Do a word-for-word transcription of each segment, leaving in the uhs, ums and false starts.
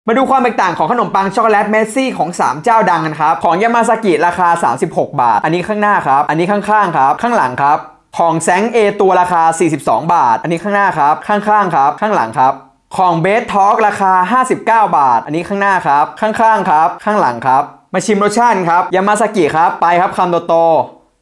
มาดูความแตกต่างของขนมปังช็อกโกแลตเมสซี่ของสามเจ้าดังกันครับของยามาซากิราคาสามสิบหกบาทอันนี้ข้างหน้าครับอันนี้ข้างๆครับข้างหลังครับของแซงเอตัวราคาสี่สิบสองบาทอันนี้ข้างหน้าครับข้างๆครับข้างหลังครับของเบสทอล์กราคาห้าสิบเก้าบาทอันนี้ข้างหน้าครับข้างๆครับข้างหลังครับมาชิมรสชาติครับยามาซากิครับไปครับคำโตๆ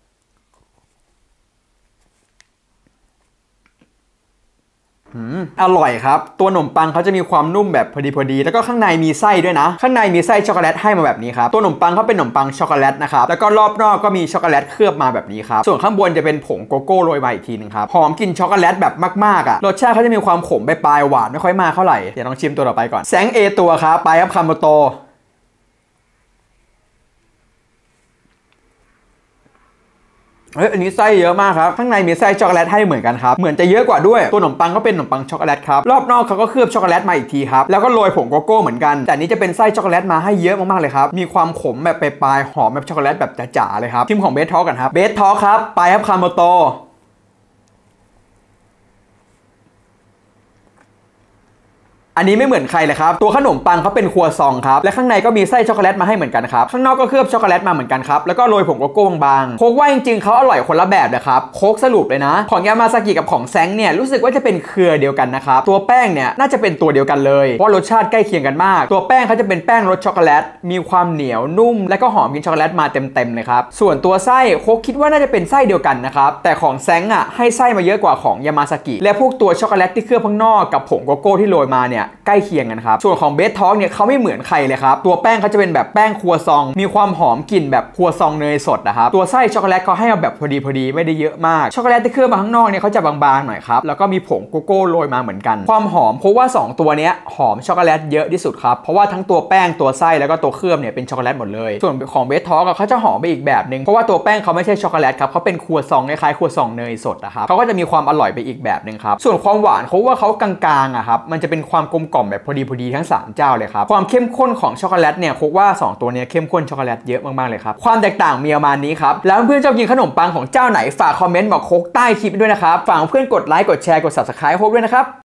อร่อยครับตัวขนมปังเขาจะมีความนุ่มแบบพอดีพอดีแล้วก็ข้างในมีไส้ด้วยนะข้างในมีไส้ช็อกโกแลตให้มาแบบนี้ครับตัวขนมปังเขาเป็นขนมปังช็อกโกแลตนะครับแล้วก็รอบนอกก็มีช็อกโกแลตเคลือบมาแบบนี้ครับส่วนข้างบนจะเป็นผงโกโก้โรยมาอีกทีนึงครับหอมกลิ่นช็อกโกแลตแบบมากๆอ่ะรสชาติเขาจะมีความขมปลายหวานไม่ค่อยมากเท่าไหร่เดี๋ยวลองชิมตัวต่อไปก่อนแซงเอตัวครับไปครับคำโตเฮ้ยอันนี้ไส้เยอะมากครับข้างในมีไส้ช็อกโกแลตให้เหมือนกันครับเหมือนจะเยอะกว่าด้วยตัวขนมปังก็เป็นขนมปังช็อกโกแลตครับรอบนอกเขาก็เคลือบช็อกโกแลตมาอีกทีครับแล้วก็โรยผงโกโก้เหมือนกันแต่นี้จะเป็นไส้ช็อกโกแลตมาให้เยอะมากๆเลยครับมีความขมแบบปลายๆหอมแบบช็อกโกแลตแบบจ๋าๆเลยครับชิมของเบสทอล์กกันครับเบสทอล์กครับไปครับคาโมโตอันนี้ไม่เหมือนใครเลยครับตัวขนมปังเขาเป็นครัวซองครับและข้างในก็มีไส้ช็อกโกแลตมาให้เหมือนกันครับข้างนอกก็เคลือบช็อกโกแลตมาเหมือนกันครับแล้วก็โรยผงโกโก้บางๆโค้กว่าจริงๆเขาอร่อยคนละแบบนะครับโค้กสรุปเลยนะของยามาซากิกับของแซงเนี่ยรู้สึกว่าจะเป็นเครือเดียวกันนะครับตัวแป้งเนี่ยน่าจะเป็นตัวเดียวกันเลยเพราะรสชาติใกล้เคียงกันมากตัวแป้งเขาจะเป็นแป้งรสช็อกโกแลตมีความเหนียวนุ่มและก็หอมกลิ่นช็อกโกแลตมาเต็มๆเลยครับส่วนตัวไส้โค้กคิดว่าน่าจะเป็นไส้เดียวกันนะครับแต่ของแซงอ่ะให้ไส้มาเยอะกว่าของยามาซากิและพวกตัวช็อกโกแลตที่เคลือบข้างนอกกับผงโกโก้ที่โรยมาเนี่ยใกล้เคียงกันครับส่วนของเบสทอล์กเนี่ยเขาไม่เหมือนใครเลยครับตัวแป้งเขาจะเป็นแบบแป้งครัวซองมีความหอมกลิ่นแบบครัวซองเนยสดนะครับตัวไส้ช็อกโกแลตเขาให้มาแบบพอดีพอดีไม่ได้เยอะมากช็อกโกแลตที่เคลือบมาข้างนอกเนี่ยเขาจะบางๆหน่อยครับแล้วก็มีผงโกโก้โรยมาเหมือนกันความหอมเพราะว่าสองตัวนี้หอมช็อกโกแลตเยอะที่สุดครับเพราะว่าทั้งตัวแป้งตัวไส้แล้วก็ตัวเคลือบเนี่ยเป็นช็อกโกแลตหมดเลยส่วนของเบสทอล์กเขาจะหอมไปอีกแบบนึงเพราะว่าตัวแป้งเขาไม่ใช่ช็อกโกแลตครับเขาเป็นครัวซองคล้ายๆครัวซองเนยสดนะครับเขาก็จะมีความอร่อยไปอีกแบบนึงครับส่วนความหวานเขาว่าเขากลางๆอะครับมันจะเป็นความกลมกล่อมแบบพอดีพอดีทั้งสามเจ้าเลยครับความเข้มข้นของช็อกโกแลตเนี่ยโค้กว่าสองตัวนี้เข้มข้นช็อกโกแลตเยอะมากๆเลยครับความแตกต่างมีประมาณนี้ครับแล้วเพื่อนๆชอบกินขนมปังของเจ้าไหนฝากคอมเมนต์บอกโค้กใต้คลิปด้วยนะครับฝากเพื่อนกดไลค์กดแชร์กด ซับสไครบ์ โค้กด้วยนะครับ